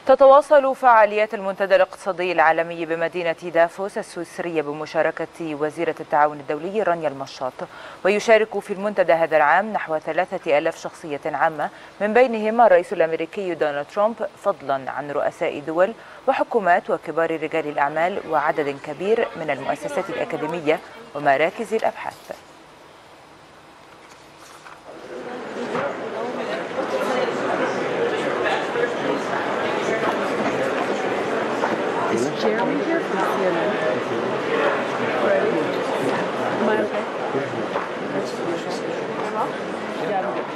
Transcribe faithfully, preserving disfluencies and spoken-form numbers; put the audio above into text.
تتواصل فعاليات المنتدى الاقتصادي العالمي بمدينة دافوس السويسرية بمشاركة وزيرة التعاون الدولي رانيا المشاط، ويشارك في المنتدى هذا العام نحو ثلاثة آلاف شخصية عامة، من بينهم الرئيس الأمريكي دونالد ترامب، فضلا عن رؤساء دول وحكومات وكبار رجال الأعمال وعدد كبير من المؤسسات الأكاديمية ومراكز الأبحاث. Is Jeremy here from C N N? Ready? Am I okay? Yeah, I'm good.